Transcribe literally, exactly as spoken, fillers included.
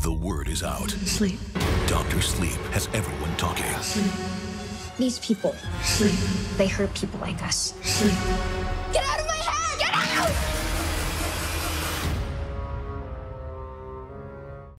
The word is out. Sleep. Doctor Sleep has everyone talking. Sleep. These people, Sleep. they hurt people like us. Sleep. Get out of my head! Get out!